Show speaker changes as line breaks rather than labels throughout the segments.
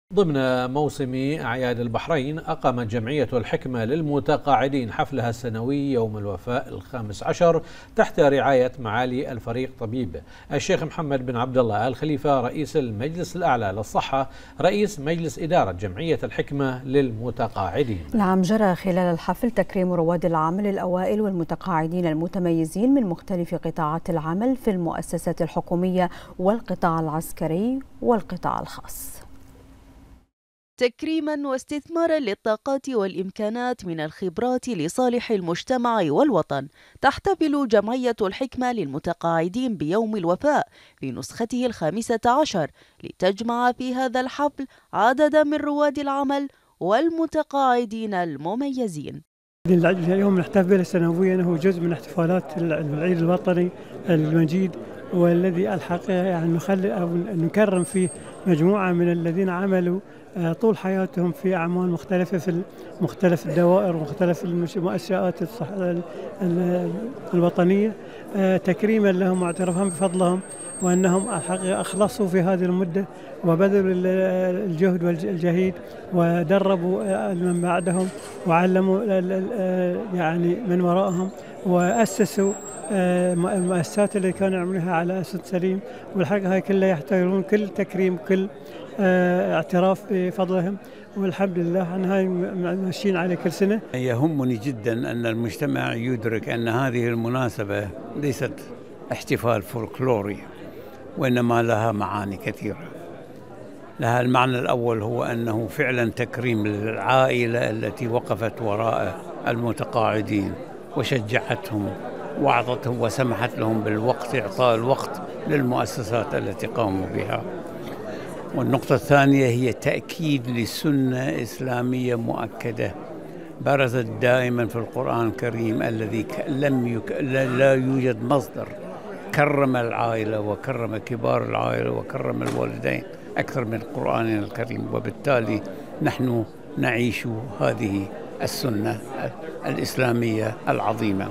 ضمن موسم أعياد البحرين أقامت جمعية الحكمة للمتقاعدين حفلها السنوي يوم الوفاء الخامس عشر تحت رعاية معالي الفريق طبيب الشيخ محمد بن عبد الله آل خليفة رئيس المجلس الأعلى للصحة رئيس مجلس إدارة جمعية الحكمة للمتقاعدين.
نعم، جرى خلال الحفل تكريم رواد العمل الأوائل والمتقاعدين المتميزين من مختلف قطاعات العمل في المؤسسات الحكومية والقطاع العسكري والقطاع الخاص،
تكريما واستثمارا للطاقات والإمكانات من الخبرات لصالح المجتمع والوطن. تحتفل جمعية الحكمة للمتقاعدين بيوم الوفاء في نسخته الخامسة عشر لتجمع في هذا الحفل عددا من رواد العمل والمتقاعدين المميزين.
اليوم نحتفل سنويا، هو جزء من احتفالات العيد الوطني المجيد، والذي الحقيقة يعني نخلي أو نكرم فيه مجموعة من الذين عملوا طول حياتهم في أعمال مختلفة في مختلف الدوائر ومختلف المؤسسات الوطنية، تكريما لهم واعترافا بفضلهم، وأنهم الحقيقة أخلصوا في هذه المدة وبذلوا الجهد والجهيد ودربوا من بعدهم وعلموا يعني من وراءهم وأسسوا المؤسسات اللي كانوا يعملوها على أساس سليم. والحقيقة هاي كلها يحتاجون كل تكريم، كل اعتراف بفضلهم، والحمد لله عن هاي ماشيين على كل سنة.
يهمني جدا أن المجتمع يدرك أن هذه المناسبة ليست احتفال فولكلوري، وإنما لها معاني كثيرة. لها المعنى الأول هو أنه فعلا تكريم للعائلة التي وقفت وراء المتقاعدين وشجعتهم وأعطتهم وسمحت لهم بالوقت، إعطاء الوقت للمؤسسات التي قاموا بها. والنقطة الثانية هي تأكيد لسنة إسلامية مؤكدة برزت دائما في القرآن الكريم، الذي لا يوجد مصدر كرم العائلة وكرم كبار العائلة وكرم الوالدين أكثر من القرآن الكريم. وبالتالي نحن نعيش هذه السنة الإسلامية العظيمة.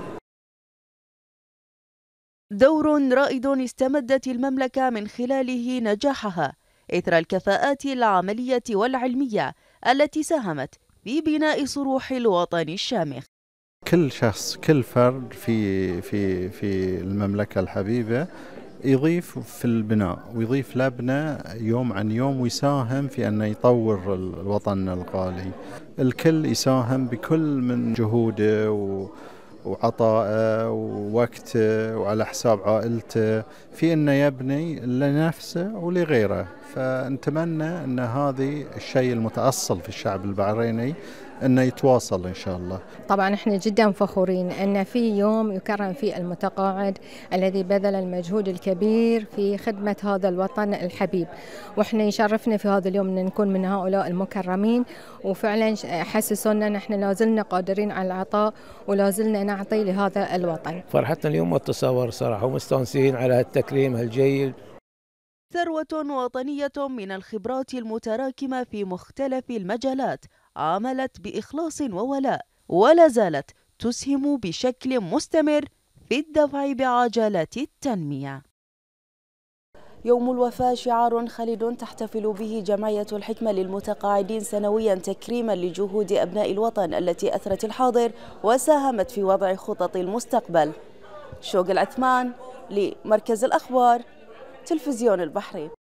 دور رائد استمدت المملكة من خلاله نجاحها إثر الكفاءات العملية والعلمية التي ساهمت في بناء صروح الوطن الشامخ.
كل شخص، كل فرد في المملكة الحبيبة يضيف في البناء ويضيف لبنة يوم عن يوم، ويساهم في أنه يطور الوطن الغالي. الكل يساهم بكل من جهوده وعطائه ووقته وعلى حساب عائلته في أنه يبني لنفسه ولغيره. فنتمنى أن هذه الشيء المتأصل في الشعب البحريني أنه يتواصل إن شاء الله.
طبعا احنا جدا فخورين أن في يوم يكرم فيه المتقاعد الذي بذل المجهود الكبير في خدمة هذا الوطن الحبيب، واحنا يشرفنا في هذا اليوم أن نكون من هؤلاء المكرمين، وفعلا حسسونا نحن لازلنا قادرين على العطاء ولازلنا نعطي لهذا الوطن.
فرحتنا اليوم ما تتصور صراحة، ومستانسين على التكريم الجيد.
ثروة وطنية من الخبرات المتراكمة في مختلف المجالات عملت بإخلاص وولاء، ولا زالت تسهم بشكل مستمر في الدفع بعجلات التنمية. يوم الوفاة شعار خالد تحتفل به جمعية الحكمة للمتقاعدين سنويا تكريما لجهود أبناء الوطن التي أثرت الحاضر وساهمت في وضع خطط المستقبل. شوق العثمان لمركز الأخبار، تلفزيون البحرين.